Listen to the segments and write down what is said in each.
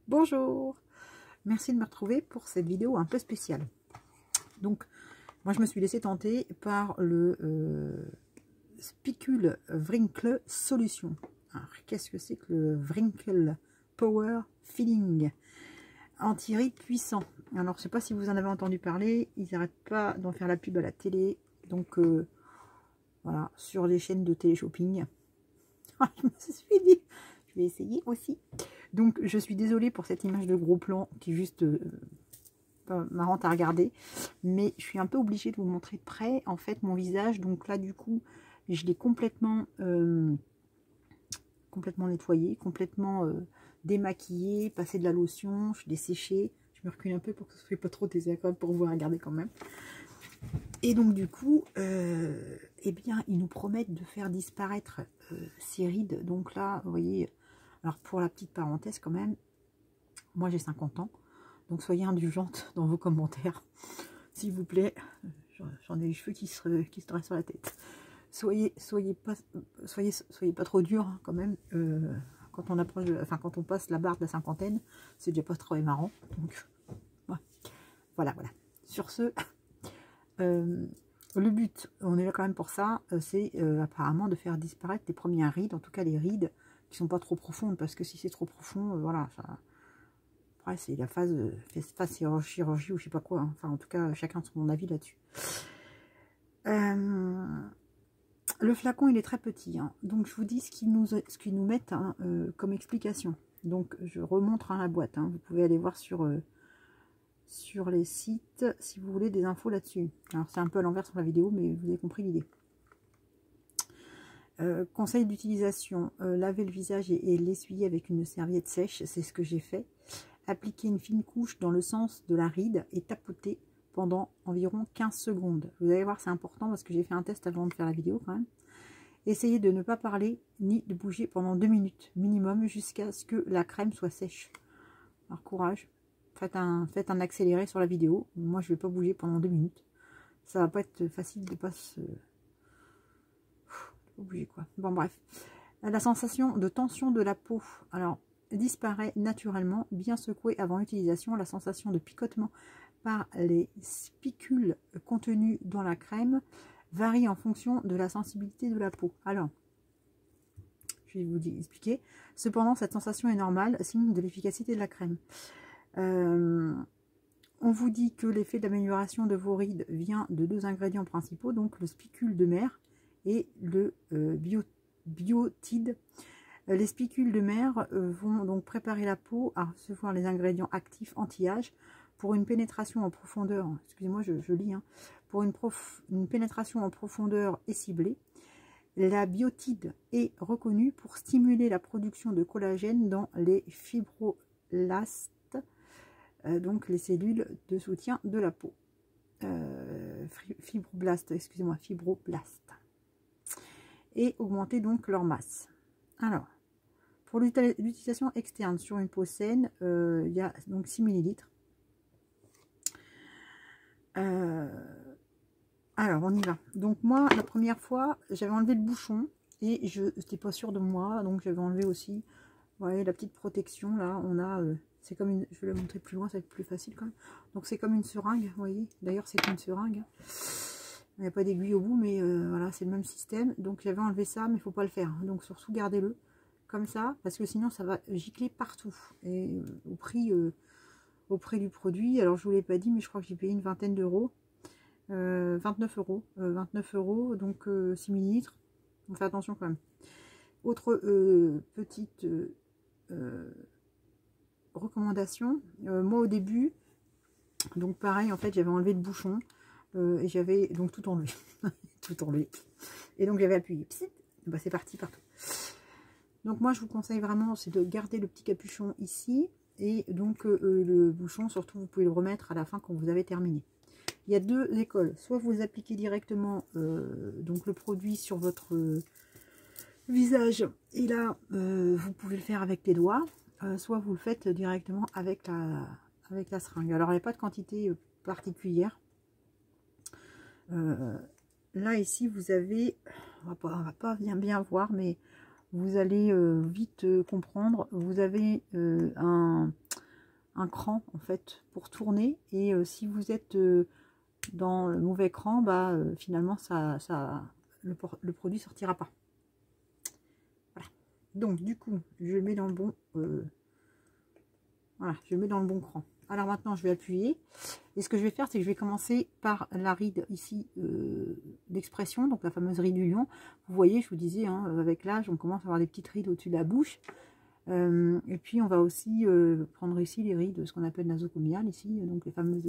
Bonjour, merci de me retrouver pour cette vidéo un peu spéciale. Donc, moi je me suis laissée tenter par le Spicule Wrinkle Solution. Alors, qu'est-ce que c'est que le Wrinkle Power Filling anti-rides puissant? Alors, je sais pas si vous en avez entendu parler, ils n'arrêtent pas d'en faire la pub à la télé. Donc, voilà, sur les chaînes de télé-shopping. Je me suis dit, je vais essayer aussi. Donc, je suis désolée pour cette image de gros plan qui est juste marrante à regarder. Mais je suis un peu obligée de vous montrer de près, en fait, mon visage. Donc là, du coup, je l'ai complètement nettoyé, complètement démaquillé, passé de la lotion, je l'ai séché. Je me recule un peu pour que ce soit pas trop désagréable pour vous à regarder quand même. Et donc, du coup, eh bien, ils nous promettent de faire disparaître ces rides. Donc là, vous voyez... Alors, pour la petite parenthèse, quand même, moi, j'ai 50 ans. Donc, soyez indulgente dans vos commentaires. S'il vous plaît, j'en ai les cheveux qui se dressent sur la tête. Soyez pas trop dur, hein, quand même. Quand on approche, quand on passe la barre de la cinquantaine, c'est déjà pas trop marrant. Donc, ouais. Voilà. Sur ce, le but, on est là quand même pour ça, c'est apparemment de faire disparaître les premières rides, en tout cas les rides qui sont pas trop profondes, parce que si c'est trop profond, voilà, ça... Après, c'est la phase chirurgie ou je sais pas quoi, hein. Enfin, en tout cas, chacun son avis là-dessus. Le flacon, il est très petit, hein. Donc je vous dis ce qu'ils nous mettent, hein, comme explication. Donc je remontre, hein, la boîte, hein. Vous pouvez aller voir sur les sites si vous voulez des infos là-dessus. Alors c'est un peu à l'envers sur la vidéo, mais vous avez compris l'idée. Conseil d'utilisation, laver le visage et l'essuyer avec une serviette sèche, c'est ce que j'ai fait. Appliquer une fine couche dans le sens de la ride et tapoter pendant environ 15 secondes. Vous allez voir, c'est important parce que j'ai fait un test avant de faire la vidéo quand même. Essayez de ne pas parler ni de bouger pendant 2 minutes minimum jusqu'à ce que la crème soit sèche. Alors courage, faites un accéléré sur la vidéo. Moi je ne vais pas bouger pendant 2 minutes. Ça va pas être facile de pas se... bouger quoi. Bon bref. La sensation de tension de la peau. Alors disparaît naturellement, bien secouée avant l'utilisation. La sensation de picotement par les spicules contenus dans la crème varie en fonction de la sensibilité de la peau. Alors, je vais vous expliquer. Cependant, cette sensation est normale, signe de l'efficacité de la crème. On vous dit que l'effet d'amélioration de vos rides vient de 2 ingrédients principaux, donc le spicule de mer et le biotide. Les spicules de mer vont donc préparer la peau à recevoir les ingrédients actifs anti-âge pour une pénétration en profondeur. Excusez-moi, je lis, hein, pour une pénétration en profondeur et ciblée. La biotide est reconnue pour stimuler la production de collagène dans les fibroblastes, donc les cellules de soutien de la peau. Fibroblastes, excusez-moi, fibroblastes. Et augmenter donc leur masse. Alors, pour l'utilisation externe sur une peau saine, il y a donc 6 ml. Alors, on y va. Donc, moi, la première fois, j'avais enlevé le bouchon et je n'étais pas sûre de moi. Donc, j'avais enlevé aussi, vous voyez, la petite protection. Là, on a, c'est comme une, je vais la montrer plus loin, ça va être plus facile quand même. Donc, c'est comme une seringue, vous voyez. D'ailleurs, c'est une seringue. Il n'y a pas d'aiguille au bout, mais voilà, c'est le même système. Donc, j'avais enlevé ça, mais il ne faut pas le faire. Donc, surtout, gardez-le comme ça, parce que sinon, ça va gicler partout. Et au prix du produit, alors je ne vous l'ai pas dit, mais je crois que j'ai payé une vingtaine d'euros. 29 euros. 29 euros, donc 6 ml. On fait attention quand même. Autre petite recommandation. Moi, au début, donc pareil, en fait, j'avais enlevé le bouchon. Et j'avais donc tout enlevé. Tout enlevé. Et donc, j'avais appuyé. Bah, c'est parti partout. Donc, moi, je vous conseille vraiment, c'est de garder le petit capuchon ici. Et donc, le bouchon, surtout, vous pouvez le remettre à la fin quand vous avez terminé. Il y a 2 écoles. Soit vous appliquez directement donc le produit sur votre visage. Et là, vous pouvez le faire avec les doigts. Soit vous le faites directement avec la seringue. Alors, il n'y a pas de quantité particulière. Là, ici, vous avez... On va pas bien voir, mais... Vous allez vite comprendre. Vous avez un cran en fait pour tourner. Et si vous êtes dans le mauvais cran, bah finalement le produit sortira pas. Voilà. Donc du coup, je le mets dans le bon. Voilà, je le mets dans le bon cran. Alors maintenant, je vais appuyer. Et ce que je vais faire, c'est que je vais commencer par la ride ici d'expression, donc la fameuse ride du lion. Vous voyez, je vous disais, hein, avec l'âge, on commence à avoir des petites rides au-dessus de la bouche. Et puis, on va aussi prendre ici les rides, ce qu'on appelle nasocomiales, ici, donc les fameuses...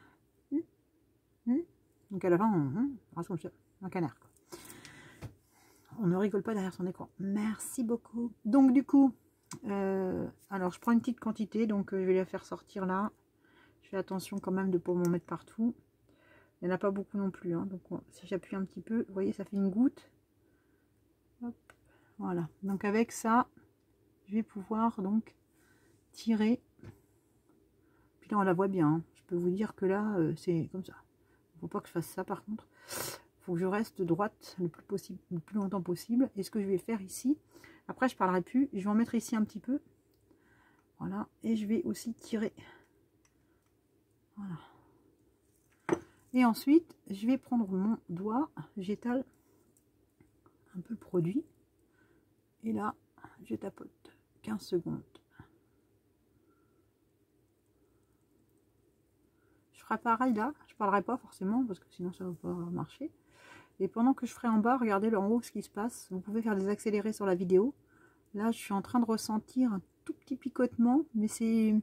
Donc à la fin, un canard. Quoi. On ne rigole pas derrière son écran. Merci beaucoup. Donc du coup, alors je prends une petite quantité, donc je vais la faire sortir là. Je fais attention quand même de ne pas m'en mettre partout. Il n'y en a pas beaucoup non plus. Hein. Donc si j'appuie un petit peu, vous voyez, ça fait une goutte. Hop, voilà. Donc avec ça, je vais pouvoir donc tirer. Puis là, on la voit bien. Hein. Je peux vous dire que là, c'est comme ça. Il ne faut pas que je fasse ça par contre. Il faut que je reste droite le plus possible, le plus longtemps possible. Et ce que je vais faire ici, après je parlerai plus, je vais en mettre ici un petit peu. Voilà. Et je vais aussi tirer. Voilà. Et ensuite, je vais prendre mon doigt, j'étale un peu le produit. Et là, je tapote 15 secondes. Je ferai pareil là, je parlerai pas forcément parce que sinon ça va pas marcher. Et pendant que je ferai en bas, regardez là en haut ce qui se passe. Vous pouvez faire des accélérés sur la vidéo. Là, je suis en train de ressentir un tout petit picotement, mais c'est...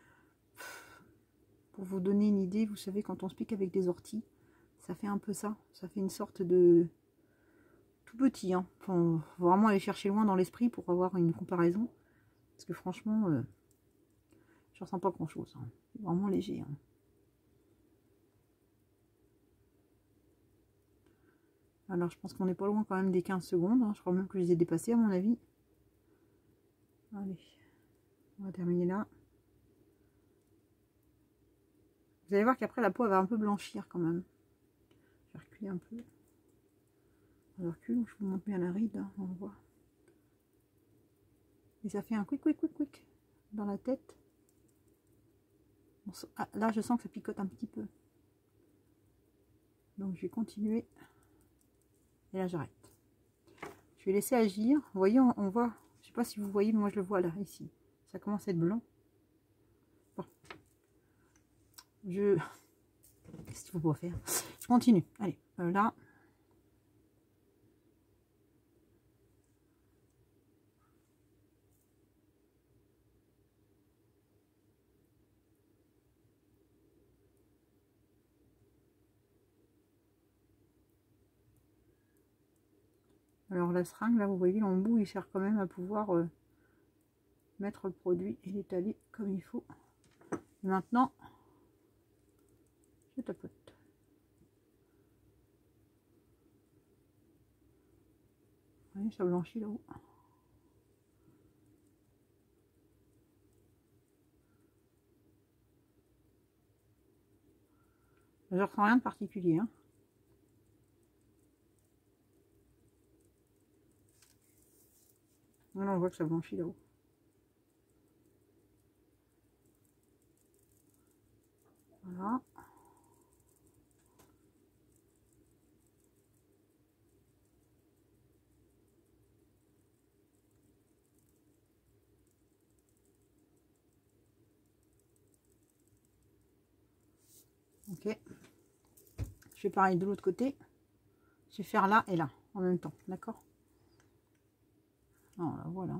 Pour vous donner une idée, vous savez, quand on se pique avec des orties, ça fait un peu ça. Ça fait une sorte de... tout petit. Hein. Faut vraiment aller chercher loin dans l'esprit pour avoir une comparaison. Parce que franchement, je ressens pas grand-chose. Hein. Vraiment léger. Hein. Alors, je pense qu'on n'est pas loin quand même des 15 secondes. Hein. Je crois même que je les ai dépassés, à mon avis. Allez, on va terminer là. Vous allez voir qu'après, la peau elle va un peu blanchir quand même. Je vais reculer un peu. Je recule, je vous montre bien la ride, là, on voit. Et ça fait un quick, quick, quick, quick dans la tête. Ah, là, je sens que ça picote un petit peu. Donc, je vais continuer. Et là, j'arrête. Je vais laisser agir. Vous voyez, on voit, je sais pas si vous voyez, mais moi, je le vois là, ici. Ça commence à être blanc. Bon. Qu'est-ce qu'il faut pas faire? Je continue. Allez, là. Alors la seringue, là, vous voyez, l'embout, il sert quand même à pouvoir mettre le produit et l'étaler comme il faut. Et maintenant, je tapote. Vous voyez, ça blanchit là-haut. Je ne ressens rien de particulier. Hein. Là, on voit que ça blanchit là-haut. Voilà. Ok. Je fais pareil de l'autre côté. Je vais faire là et là en même temps. D'accord? Voilà.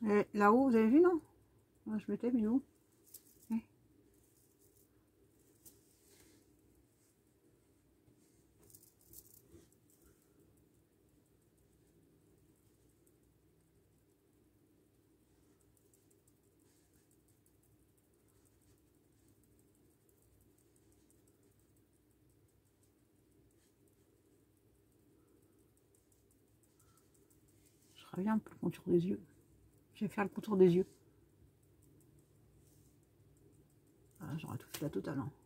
Et là-haut, vous avez vu, non? Je mettais, mais où? Je reviens un peu le contour des yeux. Je vais faire le contour des yeux. Voilà, j'aurais tout fait la totale. Hein.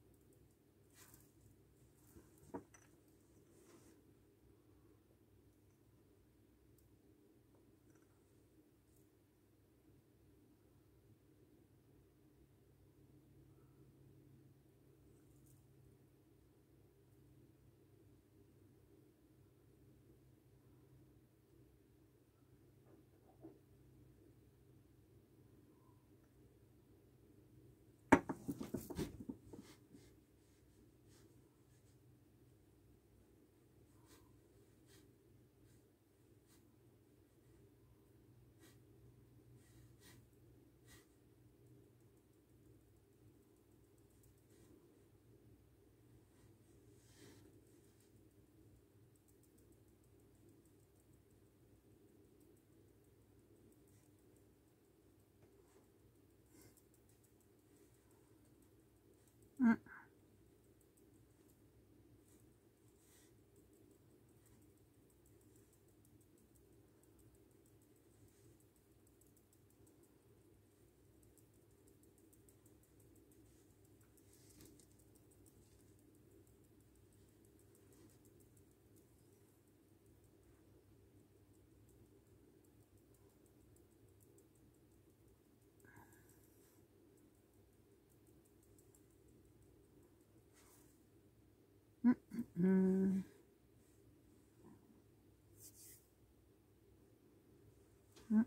Hum. Hum. Hum.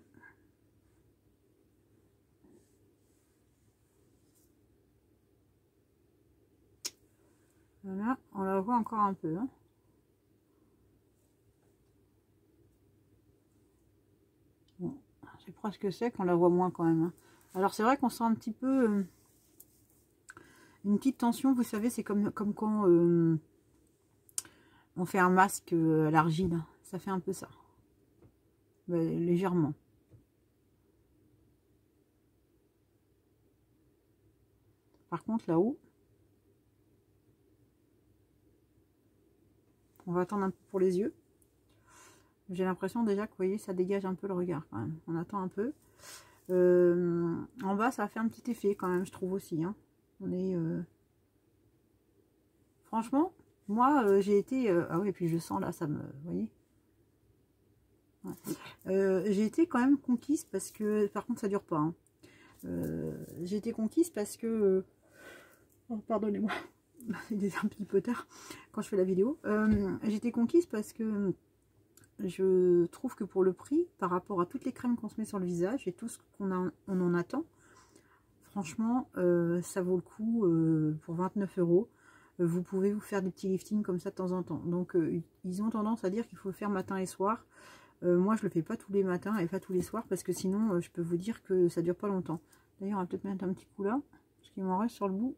Voilà, on la voit encore un peu. Hein. Bon, c'est presque sec, on la voit moins quand même. Hein. Alors c'est vrai qu'on sent un petit peu une petite tension, vous savez, c'est comme quand on fait un masque à l'argile. Ça fait un peu ça. Légèrement. Par contre là-haut, on va attendre un peu pour les yeux. J'ai l'impression déjà que, vous voyez, ça dégage un peu le regard quand même. On attend un peu. En bas, ça a fait un petit effet quand même, je trouve aussi. Hein. On est... Franchement, moi, j'ai été... Ah oui, et puis je sens là, ça me... Vous voyez, ouais. J'ai été quand même conquise parce que... Par contre, ça dure pas. Hein. J'ai été conquise parce que... Oh, pardonnez-moi. Il est un petit peu tard quand je fais la vidéo. J'ai été conquise parce que... Je trouve que pour le prix, par rapport à toutes les crèmes qu'on se met sur le visage et tout ce qu'on en attend, franchement, ça vaut le coup pour 29 €. Vous pouvez vous faire des petits liftings comme ça de temps en temps. Donc, ils ont tendance à dire qu'il faut le faire matin et soir. Moi, je le fais pas tous les matins et pas tous les soirs parce que sinon, je peux vous dire que ça dure pas longtemps. D'ailleurs, on va peut-être mettre un petit coup là, parce qu'il m'en reste sur le bout.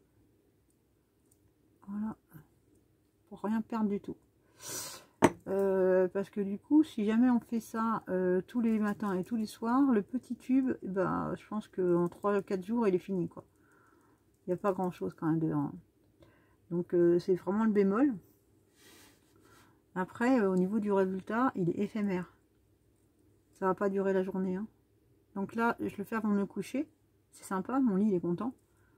Voilà, pour rien perdre du tout. Parce que du coup, si jamais on fait ça tous les matins et tous les soirs, le petit tube, bah, je pense qu'en 3-4 jours, il est fini, quoi. Il n'y a pas grand chose quand même dedans. Donc c'est vraiment le bémol. Après, au niveau du résultat, il est éphémère. Ça va pas durer la journée. Hein. Donc là, je le fais avant de me coucher. C'est sympa, mon lit il est content.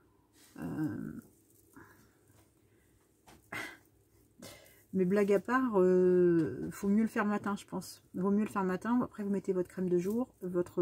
Mais blague à part, faut mieux le faire le matin, je pense. Vaut mieux le faire le matin. Après, vous mettez votre crème de jour, votre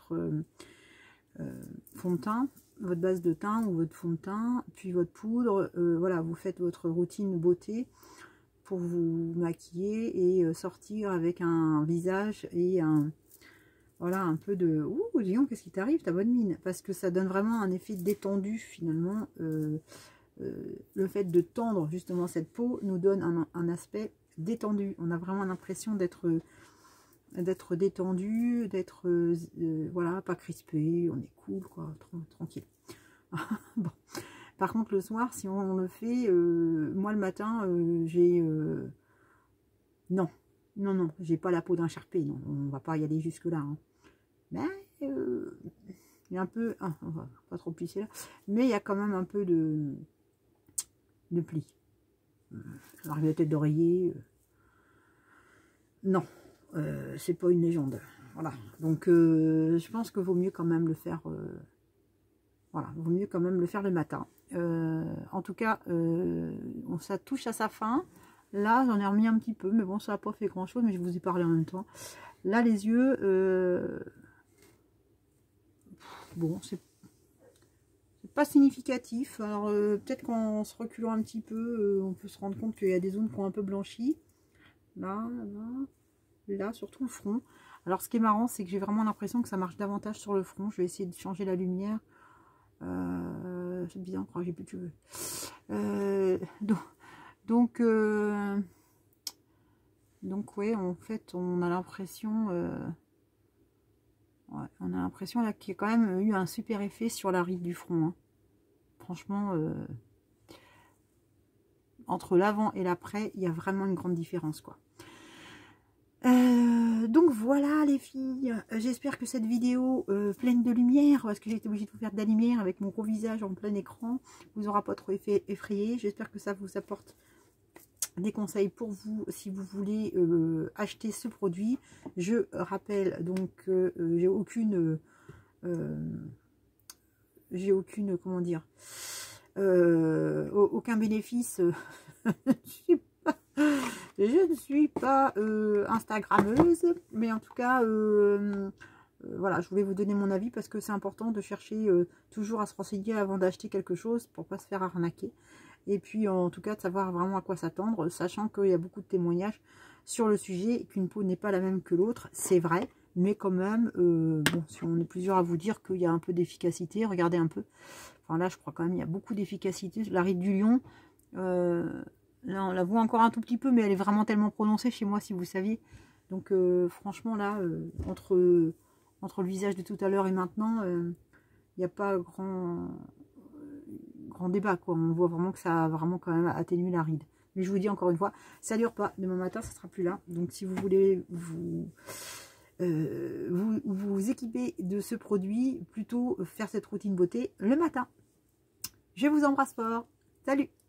fond de teint, votre base de teint ou votre fond de teint, puis votre poudre. Voilà, vous faites votre routine beauté pour vous maquiller et sortir avec un visage et un... Voilà, un peu de... Ouh, dis donc, qu'est-ce qui t'arrive, ta bonne mine? Parce que ça donne vraiment un effet détendu, finalement. Le fait de tendre justement cette peau nous donne un aspect détendu. On a vraiment l'impression d'être d'être détendu, d'être voilà, pas crispé, on est cool quoi, tranquille. Bon. Par contre le soir, si on le fait, moi le matin, j'ai non, j'ai pas la peau d'un charpé, non, on va pas y aller jusque là, hein. Mais il y a un peu, on va pas trop plisser là, mais il y a quand même un peu de plis. Alors la tête d'oreiller, non, c'est pas une légende, voilà. Donc je pense que vaut mieux quand même le faire, voilà, vaut mieux quand même le faire le matin. En tout cas, ça touche à sa fin. Là, j'en ai remis un petit peu, mais bon, ça n'a pas fait grand chose, mais je vous ai parlé en même temps. Là, les yeux, bon, c'est pas significatif. Alors, peut-être qu'en se reculant un petit peu, on peut se rendre compte qu'il y a des zones qui ont un peu blanchi. Là, surtout le front. Alors, ce qui est marrant, c'est que j'ai vraiment l'impression que ça marche davantage sur le front. Je vais essayer de changer la lumière. C'est bizarre, je crois que j'ai plus de cheveux. Donc ouais, en fait, on a l'impression, ouais, là qu'il y a quand même eu un super effet sur la ride du front, hein. Franchement, entre l'avant et l'après, il y a vraiment une grande différence, quoi. Donc voilà les filles, j'espère que cette vidéo pleine de lumière, parce que j'ai été obligée de vous faire de la lumière avec mon gros visage en plein écran, vous aura pas trop effrayé. J'espère que ça vous apporte des conseils pour vous si vous voulez acheter ce produit. Je rappelle donc que j'ai aucune comment dire, aucun bénéfice. Je ne suis pas Instagrammeuse, mais en tout cas voilà, je voulais vous donner mon avis parce que c'est important de chercher toujours à se renseigner avant d'acheter quelque chose pour pas se faire arnaquer. Et puis en tout cas de savoir vraiment à quoi s'attendre, sachant qu'il y a beaucoup de témoignages sur le sujet, qu'une peau n'est pas la même que l'autre, c'est vrai, mais quand même, bon, si on est plusieurs à vous dire qu'il y a un peu d'efficacité, regardez un peu, enfin là je crois quand même il y a beaucoup d'efficacité. La ride du lion, là on la voit encore un tout petit peu, mais elle est vraiment tellement prononcée chez moi si vous saviez. Donc franchement là, entre le visage de tout à l'heure et maintenant, il n'y a pas grand débat, quoi. On voit vraiment que ça a vraiment quand même atténué la ride. Mais je vous dis encore une fois, ça dure pas. Demain matin, ça sera plus là. Donc si vous voulez vous équiper de ce produit, plutôt faire cette routine beauté le matin. Je vous embrasse fort. Salut!